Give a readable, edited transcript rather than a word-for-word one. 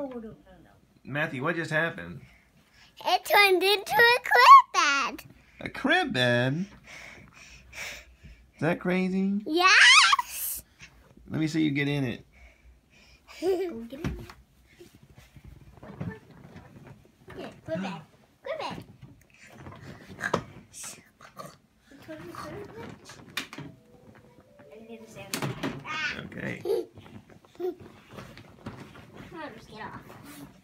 No. Matthew, what just happened? It turned into a crib bed. A crib bed? Is that crazy? Yes. Let me see you get in it. Go get in. Yeah, crib bed. Crib bed. Okay. I'll just get off.